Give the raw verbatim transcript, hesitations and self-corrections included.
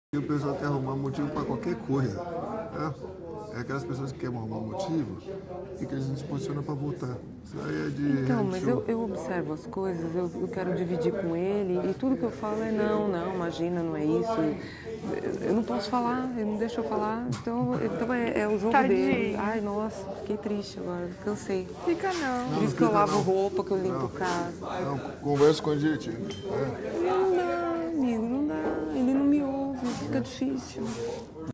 E o pessoal quer arrumar motivo para qualquer coisa. Né? É aquelas pessoas que querem arrumar motivo e que eles não se posicionam para votar. Isso aí é de Então, mas eu, show. eu observo as coisas, eu, eu quero dividir com ele e tudo que eu falo é não, não, imagina, não é isso. Eu, eu não posso falar, ele não deixa eu falar, então, então é, é o jogo Tadinho. dele. Ai, nossa, fiquei triste agora, cansei. Fica não. Por Não, isso que eu fica lavo não. roupa, que eu limpo Não. casa. Não, conversa com a gente. É. Não dá, amigo, não dá, ele não me ouve, fica difícil.